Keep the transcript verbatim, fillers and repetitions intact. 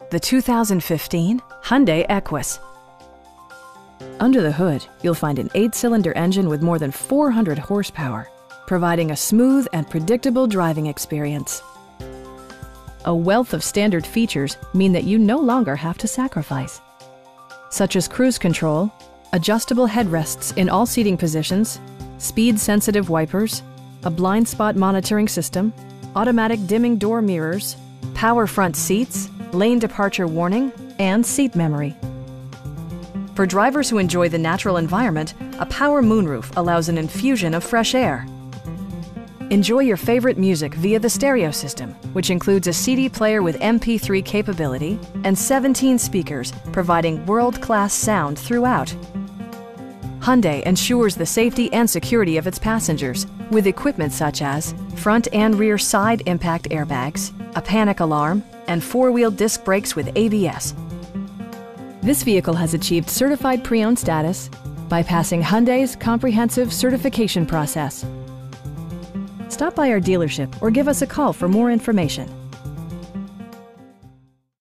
the two thousand fifteen Hyundai Equus. Under the hood, you'll find an eight-cylinder engine with more than four hundred horsepower, providing a smooth and predictable driving experience. A wealth of standard features mean that you no longer have to sacrifice, such as cruise control, adjustable headrests in all seating positions, speed-sensitive wipers, a blind spot monitoring system, automatic dimming door mirrors, power front seats, lane departure warning, and seat memory. For drivers who enjoy the natural environment, a power moonroof allows an infusion of fresh air. Enjoy your favorite music via the stereo system, which includes a C D player with M P three capability and seventeen speakers, providing world-class sound throughout. Hyundai ensures the safety and security of its passengers with equipment such as front and rear side impact airbags, a panic alarm, and four-wheel disc brakes with A B S. This vehicle has achieved certified pre-owned status by passing Hyundai's comprehensive certification process. Stop by our dealership or give us a call for more information.